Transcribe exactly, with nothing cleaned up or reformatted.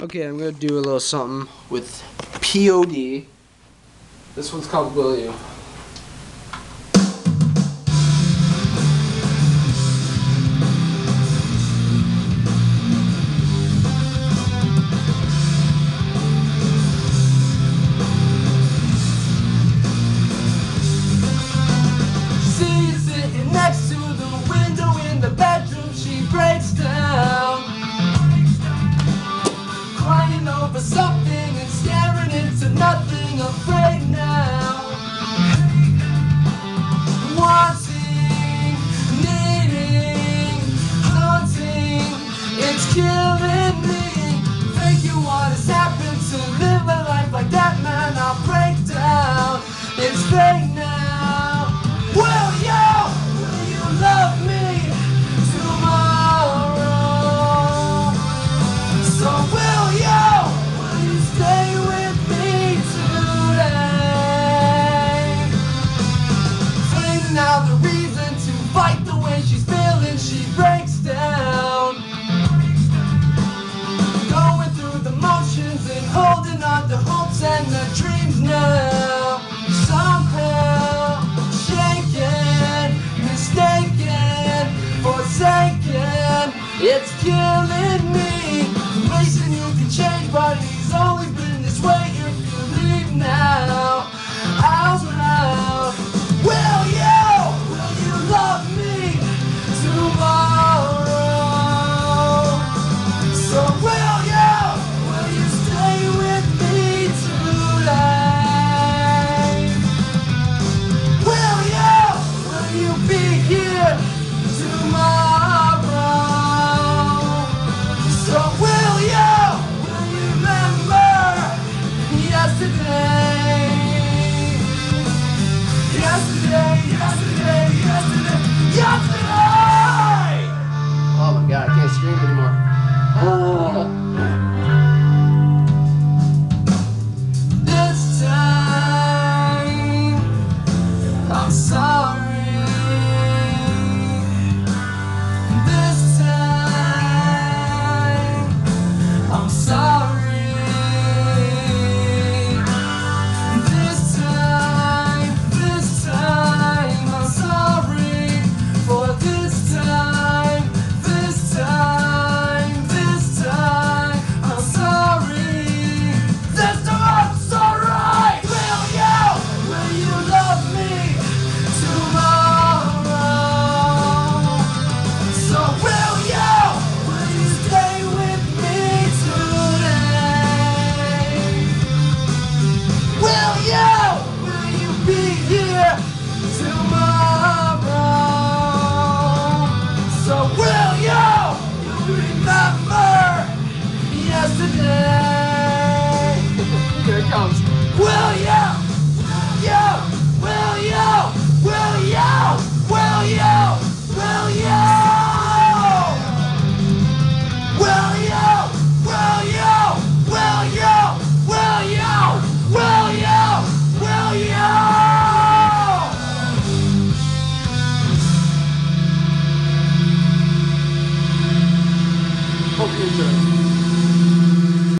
Okay, I'm gonna do a little something with P O D. This one's called Will You. See you sitting next to the window in the bedroom, she breaks down, crying over something and staring into nothing, afraid now.